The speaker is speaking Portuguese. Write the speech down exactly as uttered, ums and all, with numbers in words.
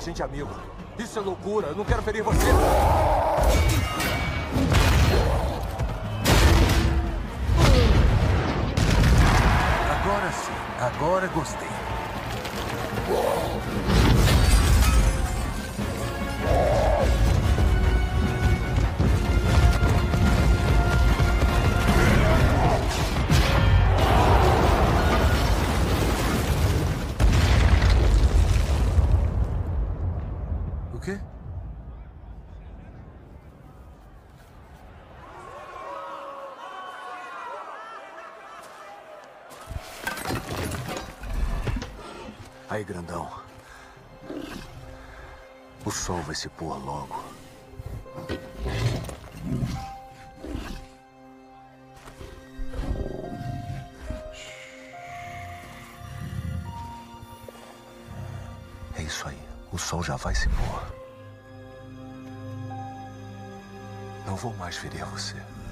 gente é amigo. Isso é loucura. Eu não quero ferir você. Agora sim. Agora gostei. O quê? Aí, grandão. O sol vai se pôr logo. É isso aí. O sol já vai se pôr. Não vou mais ferir você.